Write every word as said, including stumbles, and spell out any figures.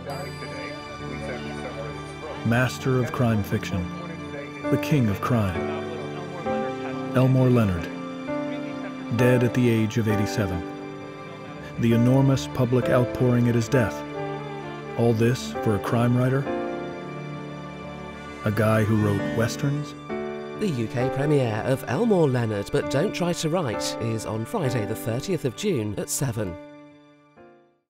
Master of crime fiction, the king of crime, Elmore Leonard, dead at the age of eighty-seven. The enormous public outpouring at his death. All this for a crime writer? A guy who wrote westerns? The U K premiere of Elmore Leonard, But Don't Try to Write is on Friday the thirtieth of June at seven.